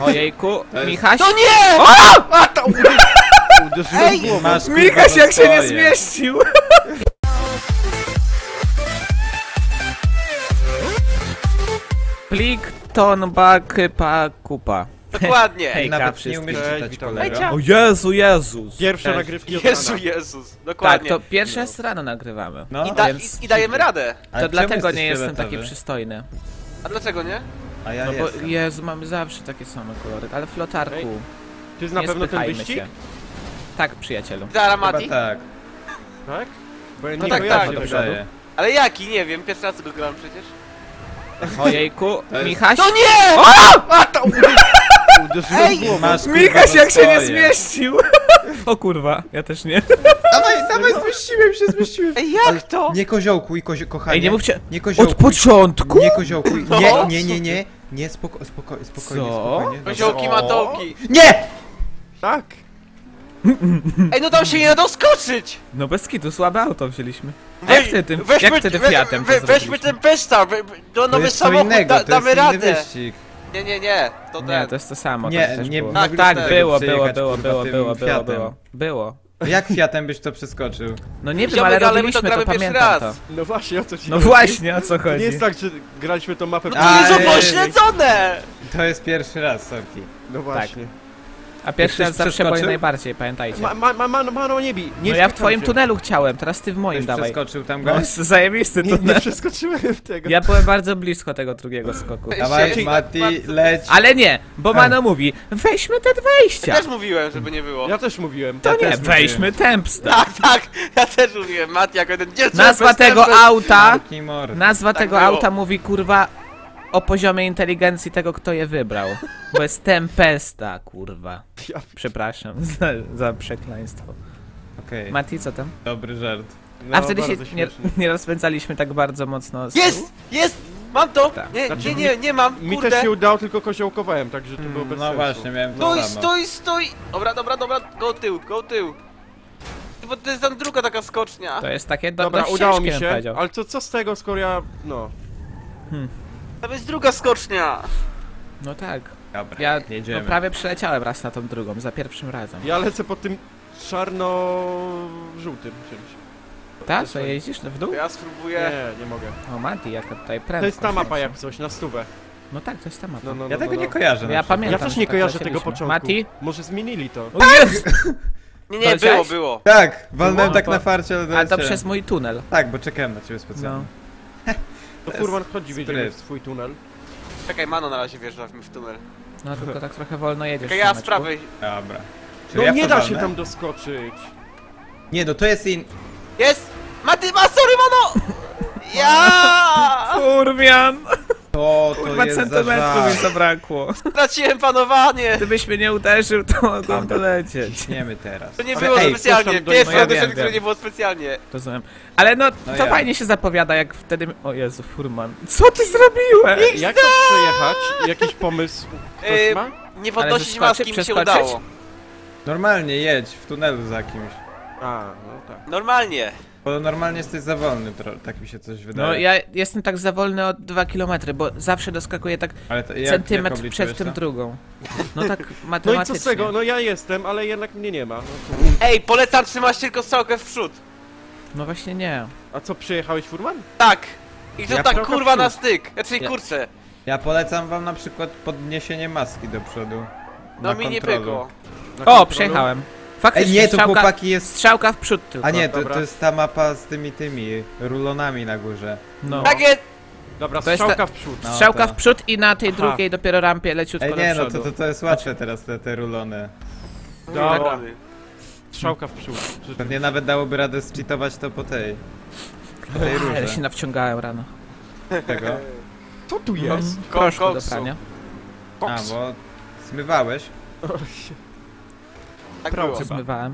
Ojejku, Michaś? To nie! A to uderzyłem w głowę. Michaś jak się nie zmieścił! Plik, ton, bak, kupa. Dokładnie. Hejka Nawet nie wszystkim. umiesz Cześć, czytać, witam. kolego. O Jezu, Jezus! Pierwsze Cześć. nagrywki od Jezu, rana. Jezus. Tak, Dokładnie. to pierwszy raz rano nagrywamy. No, Więc I dajemy radę. ale to czemu dlatego jesteś nie jestem taki fioletowy? przystojny. A dlaczego nie? A ja No bo jestem. Jezu, mamy zawsze takie same kolory, ale flotarku. Ej, To jest na Nie pewno ten spychajmy wyścig? się. Tak, przyjacielu. Dara Chyba Mati? tak. Tak? Bo ja No nie tak, kojarzę tak. tego. Dobrze. Ale jaki? Nie wiem, pierwszy raz go grałem przecież. Ojejku, To jest- Michaś? To nie! A to uderzyłem w głowę. Masz, Michaś kurwa, jak się nie swoje. zmieścił! O kurwa, ja też nie. Dawaj, zmieściłem. Ej, jak to? Nie koziołkuj, kochanie. Ej, nie mówcie. Nie koziołkuj. Od początku? Nie koziołkuj. No. Nie. Nie, spokojnie, Co? spokojnie. Koziołki, matołki. Nie! Tak. Ej, no tam się nie da doskoczyć! No bez kitu, słabe auto wzięliśmy. A jak ty tym, weźmy- jak ty tym Fiatem to weźmy zrobiliśmy? ten Pesta, To nowy jest co samochód, innego, to damy jest inny radę. wyścig. Nie, to Nie, ten. to jest to samo. Nie, to też nie, było. mogliśmy Tak, tego było, przejechać, kurwa, tym Fiatem. było. Jak Fiatem byś to przeskoczył? No nie wiem, Ziomek, ale ale my robiliśmy to to, gramy pierwszy pamiętam to. raz. No właśnie, o co ci No chodzi? właśnie, o co To chodzi? nie jest tak, że graliśmy tą mapę... No to jest Ale- upośledzone! To jest pierwszy raz, Sorki. No właśnie. A pierwszy Ktoś raz zawsze boli przeskoczył? najbardziej, pamiętajcie. Mano, nie bij. Nie No ja w spycham twoim się. tunelu chciałem, teraz ty w moim Ktoś dawaj. przeskoczył tam No, go? zajebisty Nie tunel. przeskoczyłem tego. Ja byłem bardzo blisko tego drugiego skoku. Dawaj, Się- Mati, leć. Ale nie, bo Mano mówi, weźmy te wejścia. Też mówiłem, żeby nie było. Ja też mówiłem. To Ja nie, też weźmy Tempsta. Tak, ja też mówiłem, Mati jako jeden dziecko. Nazwa tego auta, Taki mord. nazwa Tak tego było. auta mówi kurwa o poziomie inteligencji tego, kto je wybrał. Bo jest Tempesta, kurwa. Ja- Przepraszam za przekleństwo. Okej, Mati, co tam? dobry żart. No, A wtedy się bardzo nie, śmiesznie. nie rozpędzaliśmy tak bardzo mocno z tyłu? Jest! Mam to! Tak. Nie, Znaczy, nie mam, Mi kurde. też się udało, tylko koziołkowałem, także to było bez No sensu. właśnie, miałem to samo. Stój! Dobra, go tył. Bo to jest tam druga taka skocznia. To jest takie Dobra, dość udało mi ciężkie, bym się, powiedział. ale co z tego, skoro ja... no... Tam jest druga skocznia. No tak. Dobra, Ja jedziemy. no, prawie przeleciałem raz na tą drugą, za pierwszym razem. Ja lecę po tym czarno-żółtym czymś. Tak? Co, jeździsz w dół? Ja spróbuję. Nie mogę. O, Mati, jaka tutaj prędkość. To jest ta mapa jest. jak coś, na stówę. No tak, to jest ta mapa. No, Ja tego nie kojarzę. Ja na przykład. pamiętam. Ja też że nie tak kojarzę tego lecieliśmy. początku. Mati? Może zmienili to. O jest! Nie, Poleciałeś? było. Tak, walnąłem No tak to- na farcie, ale Ale to doleciałem. przez mój tunel. Tak, bo czekałem na ciebie specjalnie. No. To jest Furman, chodzi, wjedziemy spryt. w swój tunel. Czekaj, Mano na razie wjeżdża mi w tunel. No tylko tak trochę wolno jedziesz. Czekaj, ja z Szymeczku. prawej. Dobra. Czy No ja nie w to da się walnę? tam doskoczyć. Nie, no to jest in... Jest! Mati, sorry, Mano! Ja! Kurwian! To Kurwa, jest za centymetrów mi żart. zabrakło. Straciłem panowanie! Gdybyś mnie nie uderzył, to mogłem dolecieć. Ciśniemy teraz. To nie Ale było ej, specjalnie. puszczam do- Pierwszy no ja audytion, wiem, które wiem. nie było specjalnie. Rozumiem. Ale no, No to ja. fajnie się zapowiada, jak wtedy... O Jezu, Furman. Co ty zrobiłeś? Jak to przejechać? Jakiś pomysł ktoś Yy, ma? Nie Ale podnosić zeskoczy- maski, mi się przeskoczyć? udało. Normalnie jedź w tunelu za kimś. A, no tak. Normalnie. Bo normalnie jesteś za wolny, tak mi się coś wydaje. No ja jestem tak za wolny o 2 km, bo zawsze doskakuję tak Ale to, centymetr obliczyłeś przed tym to? drugą. No tak No i matematycznie. co z tego? No ja jestem, ale jednak mnie nie ma. No Ej, polecam trzymać tylko strzałkę w przód. No właśnie nie. A co, przyjechałeś Furman? Tak. I to Ja tak trochę kurwa w na przód. styk. Znaczy Ja- kurczę. Ja polecam wam na przykład podniesienie maski do przodu. No na mi nie kontrolu. pykło. Na O, kontrolu? przejechałem. Ej, Faktycznie nie, to strzałka, chłopaki jest... strzałka w przód tylko. A nie, to Dobra. jest ta mapa z tymi rulonami na górze. No. Tak jest. Dobra, To jest strzałka w przód. No, Strzałka to- w przód i na tej Aha. drugiej dopiero rampie leciutko Ej, do nie, no przodu. to jest łatwe teraz, te rulony. Dobra. Strzałka w przód. Pewnie nawet dałoby radę zcheatować to po tej Ale się rurze. nawciągałem rano. Tego. Co tu jest? Proszku do koksu. prania. A, bo zmywałeś. Tak Prawo było. chyba. Zmywałem.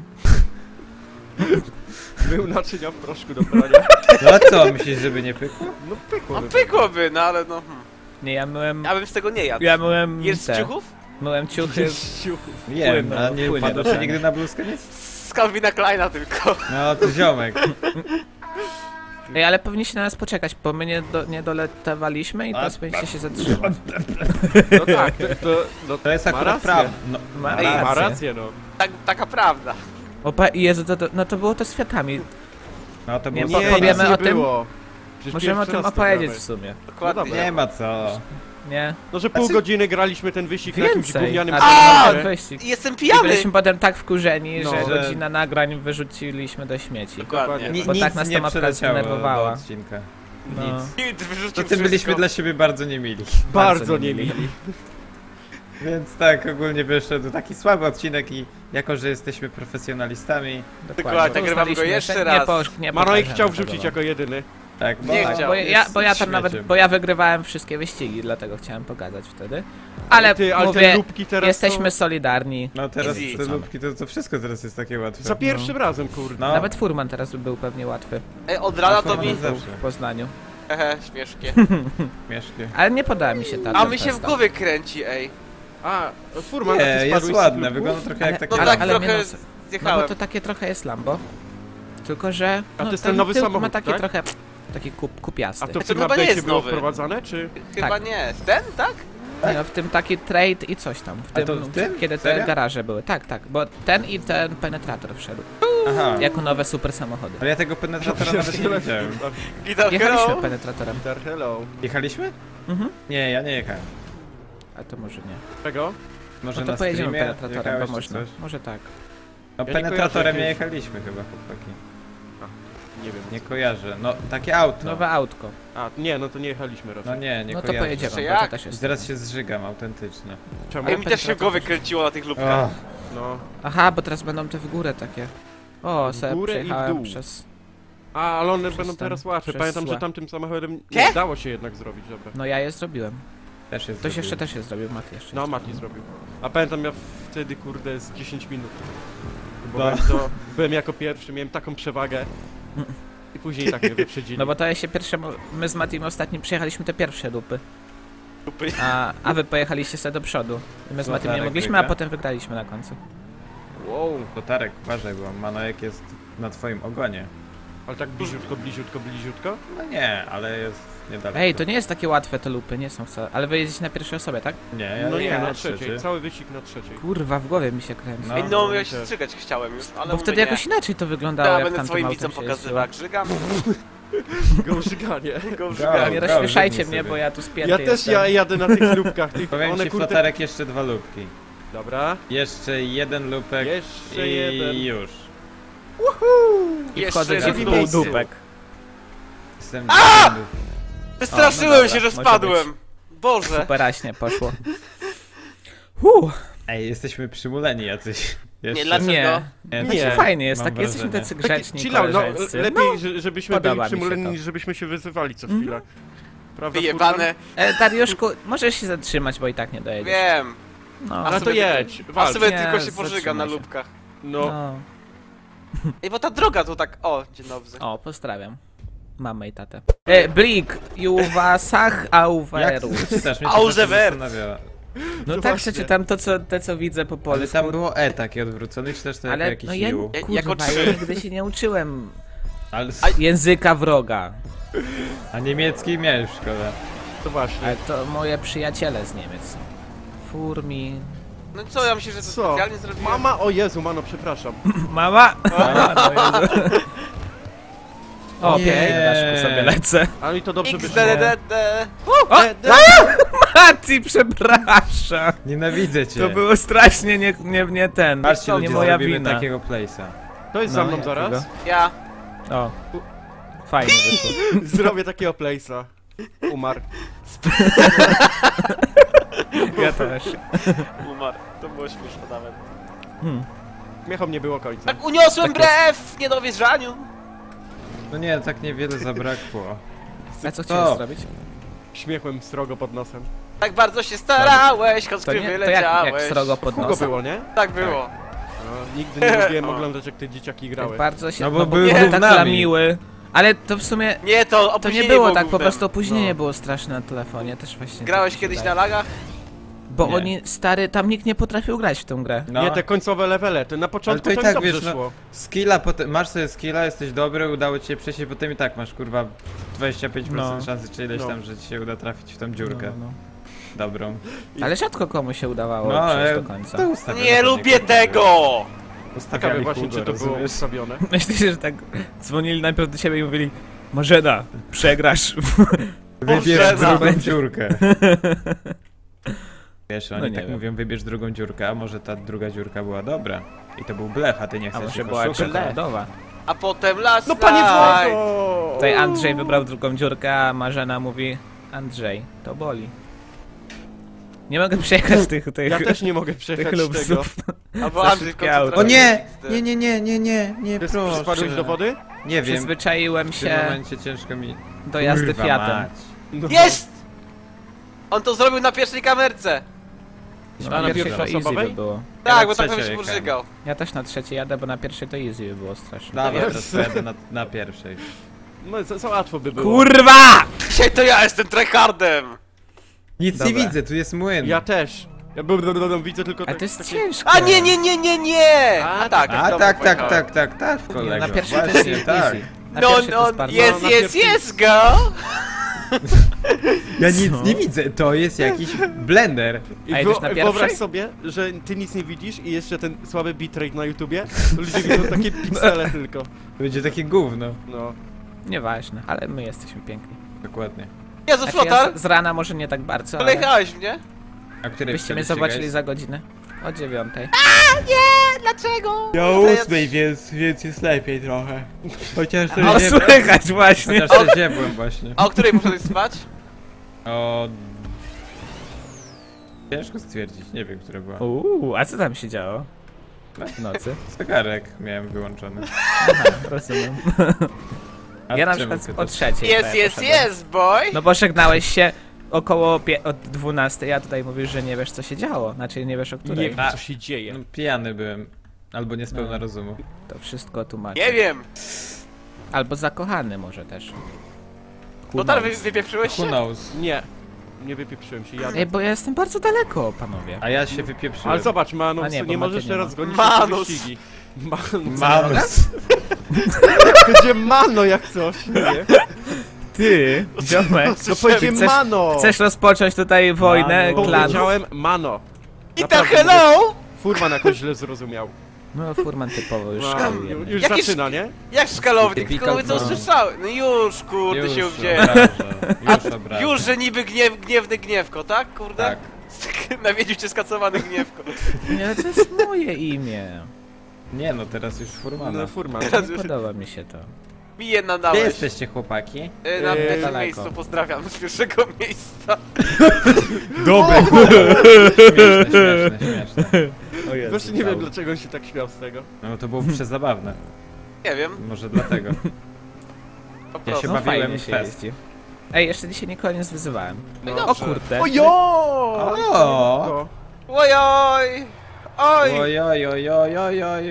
Był naczynia w proszku do prania. No a co, myślisz, żeby nie pykło? No pykło. No pykłoby, no ale no. Nie, ja myłem... Ja bym z tego nie jadł. Ja myłem Jest z te... ciuchów? Myłem ciuchy... Wiem, Płynno, a nie płynie padło do ci prania. nigdy na bluzkę nic? Z Calvina Kleina tylko. No to ziomek. Ej, ale powinniście na nas poczekać, bo my nie doletowaliśmy i teraz powinniście się zatrzymać. No tak, no, To jest ma akurat rację. prawda. No, Ma Ej, Ma rację. rację, no. Taka prawda. Opa, Jezu, no to było to z Fiatami. no to Nie, było nie, super. powiemy nic o nie tym? było. Przecież Możemy o pierwszy tym raz to opowiedzieć gramy. w sumie. Dokładnie. dobra. Nie ma co. Nie? No, że pół Znaczy- godziny graliśmy ten wyścig na jakimś Więcej. gównianym A, samochodzie. ten wyścig. Jestem I pijany! byliśmy potem tak wkurzeni, No. że Że- godzinę nagrań wyrzuciliśmy do śmieci. Dokładnie. Ni- Bo Nic tak nas nie ta mapka przeleciało do zdenerwowała. odcinka. No. Nic. Nic, wyrzucił To tym byliśmy wszystko. dla siebie bardzo niemili. Bardzo nie mili. Więc tak, ogólnie wyszedł taki słaby odcinek i jako, że jesteśmy profesjonalistami, Dokładnie, nagrywam go Uznaliśmy, jeszcze że raz. nie Manoik pokażemy chciał tego wrzucić wam. jako jedyny. tak, bo Nie tak, chciał. Bo jest ja tam nawet, śmieciem. bo ja wygrywałem wszystkie wyścigi, dlatego chciałem pokazać wtedy. Ale Ty, ale mówię, te lubki teraz jesteśmy to... solidarni. No teraz Easy. te lubki, to wszystko teraz jest takie łatwe. Za pierwszym razem, kurde. No. Nawet Furman teraz był pewnie łatwy Ej, od rana to mi... Zawsze. w Poznaniu. Hehe, śmiesznie. Śmiesznie. Ale nie podoba mi się ta A mi się w testa. głowie kręci, ej. A, Furman, a ty Nie, jest spadłeś z ładne, lubków? wygląda trochę jak Ale- takie... No Ale- tak ale trochę nie no, No bo zjechałem. to takie trochę jest Lambo. Tylko, że A to no, jest ten nowy tył samochód, ma taki tak? trochę taki kupiasty. A to w To tym chyba nie update'cie jest było nowy. wprowadzane, czy... Chyba tak. nie. Ten, tak? Nie, no, w tym taki trade i coś tam. W A tym, to w tym? kiedy te Serio? garaże były. Tak, bo ten i ten penetrator wszedł. Aha, Jako nowe super samochody. ale ja tego penetratora nawet nie widziałem. Guitar Jechaliśmy Hero. penetratorem. Peter, hello. Jechaliśmy? Mhm. Nie, ja nie jechałem. A to może nie. Czego? Może No to na pojedziemy streamie penetratorem, jechałeś bo czy można. coś? Może tak. No Ja nie penetratorem kojarzę nie jakiegoś- jechaliśmy chyba, chłopaki. Nie wiem. Nie kojarzę. No, takie auto. Nowe autko. A, nie, no to nie jechaliśmy raczej. No nie No to kojarzę. pojedziemy, Że bo to jak? też I jest. teraz się zżygam autentycznie. Czemu? Ej, mi też się w głowie kręciło na tych lubkach. Och, No. Aha, bo teraz będą te w górę takie. O, W sobie górę i w przejechałem dół. przez... A, ale one Przez będą ten- teraz łatwe. przez Pamiętam, złe. że tamtym samochodem Nie? nie dało się jednak zrobić, dobra. No ja je zrobiłem. też jest Ktoś zrobił. jeszcze też je zrobił, Mati jeszcze. No, jest Mati zrobił. A pamiętam, ja wtedy, kurde, z 10 minut. Bo No. byłem jako pierwszy, miałem taką przewagę. I później tak mnie wyprzedzili. No bo to ja się pierwsze... My z Matim ostatnim przejechaliśmy te pierwsze lupy. Lupy. A wy pojechaliście sobie do przodu. I my z Matim nie Złatarek mogliśmy, a wygra. potem wygraliśmy na końcu. Wow, Dotarek, uważaj, bo Manojek jest na twoim ogonie. ale tak bliziutko? No nie, ale jest niedaleko. Ej, to nie jest takie łatwe te lupy, nie są wcale. Ale wy jedziecie na pierwszej osobie, tak? Nie, ja No nie, jechałem na trzeciej. trzeci. Cały wyścig na trzeciej. Kurwa, w głowie mi się kręci. No. Ej, no, ja mi się też. strzygać chciałem już, ale Bo mówię, wtedy nie. jakoś inaczej to wyglądało, Ja jak będę tamtym swoim autem widzom się pokazywał, jak żygam. Gałżyganie. Go Nie żygam. rozśmieszajcie wygnij mnie, sobie. bo ja tu spięty Ja też jestem. jadę na tych lubkach. Powiem One ci, kurde... Flotarek, jeszcze 2 lubki. Dobra. Jeszcze jeden lupek Jeszcze i jeden. już. I Jeszcze wchodzę jeden ci w lub. pół dupek. Jestem Wystraszyłem dobra, się, że może spadłem. Boże. Superaśnie poszło. Ej, jesteśmy przymuleni jacyś. Jeszcze. dlaczego? Nie. Nie, Znaczy Nie. fajnie jest, Mam tak jesteśmy wrażenie. tacy grzeczni, Chill out, no, koleżeńscy. lepiej, żebyśmy podoba byli mi się przymuleni, to. niż żebyśmy się wyzywali co chwilę. Prawda, Wyjebane. Dariuszku, możesz się zatrzymać, bo i tak nie dojedziesz. Wiem. No, A to sobie jedź, A walcz. sobie Nie, tylko się pożygam na zatrzymaj się. lubkach. No, no. Ej, bo ta droga tu tak... O, dzień dobry. O, pozdrawiam. Mamę i tatę. Blik, Juwasach Jak Auweru. ty czytasz? Mnie A to Auze zawsze Wert. zastanawia. No tak właśnie. przeczytam to, co widzę po Ale polsku. tam było E takie odwrócone i czytasz to jako Ale jakiś no ja, ił. Jako kurwa, trzy. ja nigdy się nie uczyłem Ale języka wroga. a niemiecki miałeś w szkole. to właśnie. Ale to moje przyjaciele z Niemiec są. Furmi... No i co, ja myślę, że to Co? specjalnie zrobiłem. Mama, o Jezu, mano, przepraszam. Mama! O, Nie. pięknie, Daszku, sobie lecę. Ale i to dobrze wyszło. XDDD. O! Mati, przepraszam! Nienawidzę cię. To było strasznie nie ten. Patrzcie, nie ludzie, moja zrobimy wina. takiego place'a. To jest No, za mną jakiego? zaraz. Ja. O. Fajnie wyszło. Zrobię takiego place'a. Umarł. Ja też. Umarł. To było śmieszne nawet. Śmiechom nie było końca. Tak uniosłem brew w niedowierzaniu. No nie, tak niewiele zabrakło. A co To. chciałeś zrobić? Śmiechłem srogo pod nosem. Tak bardzo się starałeś, To choćby nie, to wyleciałeś. jak srogo pod Hugo nosem. było, nie? Tak było. No, nigdy nie lubiłem oglądać, jak te dzieciaki grały. Tak bardzo się... No bo były nie, tak gównami. lamiły. Ale to w sumie... Nie, to To opóźnienie nie było tak, po gównem. prostu opóźnienie No. było straszne na telefonie, też właśnie... Grałeś tak mi się kiedyś na wydaje. lagach? Bo Nie. oni, stary, tam nikt nie potrafił grać w tą grę. No. Nie, te końcowe levele, to na początku to i to tak, mi dobrze wiesz, no, szło. skilla, potem, masz sobie skilla, jesteś dobry, udało ci się przejść, i potem i tak masz kurwa 25% No. szansy, czy ileś No. tam, że ci się uda trafić w tą dziurkę. No. Dobrą. Ale rzadko komu się udawało No, przejść ale do końca. to ustawione Nie pewnie lubię kogoś. tego! Ciekawe Ustawiali właśnie, Hugo, czy to było rozumiesz? ustawione. Myślicie, że tak dzwonili najpierw do siebie i mówili Marzena, przegrasz. Wybierz Boże, drugą nawet. dziurkę. Wiesz, oni No nie tak wiem. mówią, wybierz drugą dziurkę, a może ta druga dziurka była dobra. I to był blef, a ty nie A chcesz może ich była oszukać. czekoladowa. A potem Last No panie Night! Włogo! Tutaj Andrzej wybrał drugą dziurkę, a Marzena mówi Andrzej, to boli. Nie mogę przejechać tych Ja też nie mogę tych przejechać tego. lubsów. Albo Za Andrzej w szybkie końcu auto. O trafi nie! XD. Nie, Ty proszę. spadłeś do wody? Nie wiem, Przyzwyczaiłem w tym się momencie ciężko mi... do jazdy Kurwa Fiatem. mać. No. Jest! On to zrobił na pierwszej kamerce. No, A na pierwszej pierwszej to easy osobowej? by było. Tak, bo tak trzecią bym się jechałem. pożygał. Ja też na trzeciej jadę, bo na pierwszej to easy by było strasznie. Dobra, wiem. teraz pojadę na pierwszej. No za łatwo by było. Kurwa! Dzisiaj to ja jestem tryhardem! Nic Dobra. nie widzę, tu jest młyn. Ja też. Ja widzę tylko A to jest takie... ciężkie. A nie! A, tak, A dobra, tak, pojechałem. tak, kolego. Na pierwszej to Właśnie, jest tak. easy. Na No, pierwszej to no, jest bardzo... jest, na jest, pierwszej- jest, go! Ja nic Co? nie widzę, to jest jakiś blender. I A jedziesz na wyobraź pierwszej? sobie, że ty nic nie widzisz i jeszcze ten słaby bitrate na YouTubie, to ludzie widzą takie piksele tylko. Będzie takie gówno. No. Nieważne, ale my jesteśmy piękni. Dokładnie. Jezu, Znaczy, ja flotar! z rana może nie tak bardzo, ale Polejechałeś mnie? A której byście mnie wtedy zobaczyli ścigałeś? za godzinę. O 9. Dlaczego? Ja To ja- 8, więc jest lepiej trochę. Chociaż to O, nie... słychać właśnie. Chociaż to ziebłem właśnie. A o której muszę spać? O... Ciężko stwierdzić, nie wiem, która była. A co tam się działo? W nocy. Zegarek miałem wyłączony. Aha, rozumiem. A Ja na czemu przykład ty o to- 3:00. Jest, prawie jest, poszedłem. jest, boy! No bo żegnałeś się około od 12, ja tutaj mówisz, że nie wiesz co się działo. Znaczy nie wiesz o Nie której. wiem, co się dzieje. No, pijany byłem. Albo nie z pełna No. rozumu. To wszystko tłumaczy. Nie wiem. Albo zakochany może też. Flotar, knows? wypieprzyłeś Who się? knows? Nie wypieprzyłem się, jadę. Ej, bo ja jestem bardzo daleko, panowie. A ja się wypieprzyłem. Ale zobacz, Manus, A nie, bo nie Maty możesz nie ma. teraz gonić Manus. wyścigi. Manus. Manus. Będzie Mano jak coś, nie? Ty, ziomek, No powiedziałem chcesz- Mano! chcesz rozpocząć tutaj wojnę Mano. klanów? Powiedziałem Mano. I tak Naprawdę hello! Furman jakoś źle zrozumiał. No, Furman typowo już No, szkalujemy. już Jakiś- zaczyna, nie? Jak szkalownik, Typical tylko mówię co Furman. usłyszały. No już, kurde, Już się wzięłem. obraża, już obraża. Już, że niby gniewny gniewko, tak? Kurde? Tak. Nawiedził cię skacowany gniewko. Nie, ale to jest moje imię. Nie no, teraz już Furmana. No, Furman. Teraz Nie już podoba mi się to. mi jedna Gdzie dałeś. jesteście, chłopaki? Na pierwszym daleko. miejscu pozdrawiam z pierwszego miejsca. Dobre, śmieszne. O Jezu, Właśnie nie wiem, cały. dlaczego on się tak śmiał z tego. No to było przezabawne. Nie wiem, Może dlatego. po Ja prostu. się No bawiłem fajnie w się fest. jeździ. Ej, jeszcze dzisiaj nikogo nie zwyzywałem. No i O dobrze. kurde. Ojo! O! Ojoj! Oj! Oj, oj, oj, oj, oj, oj.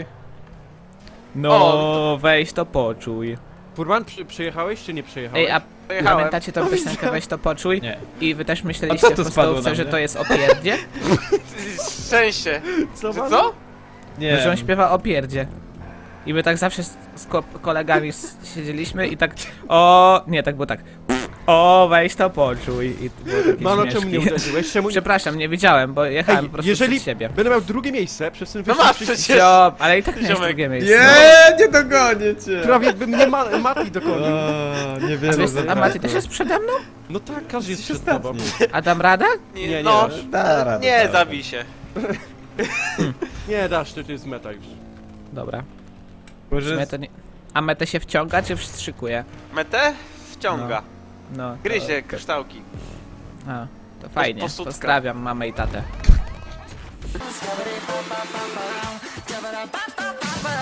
No, weź to poczuj. Furman, przyjechałeś czy nie przyjechałeś? Ej, a Pojechałem. pamiętacie tą piosenkę Weź to poczuj? Nie. I wy też A myśleliście co to w spadło podstawce, na że mnie? to jest o pierdzie? Szczęście. co? Że co? Nie. Że on śpiewa o pierdzie. I my tak zawsze z kolegami siedzieliśmy i tak o... Nie, tak było tak. O, weź to poczuj. I to było takie Mano, śmieszki. czemu nie uderzyłeś? Czemu nie... Przepraszam, nie wiedziałem, bo jechałem Ej, po prostu jeżeli przed siebie. będę miał drugie miejsce przez ten No wyścig, masz przecież. Ziom, ale i tak miałeś Ziomek. drugie miejsce. Nie, nie dogonię cię. prawie by mnie Mati dogonił. O, nie A, wiem, wiesz, a Maty też jest przede mną? No tak, każdy jest Jesteś przed tobą. ostatni. A dam radę? Nie, no, nie. Da radę, nie, da zabij się. Nie dasz, to jest meta już. Dobra. Może Metę nie... A metę się wciąga czy wstrzykuje? Metę wciąga. No. Gryzie kryształki. A, to fajnie. posudka. Pozdrawiam mamę i tatę.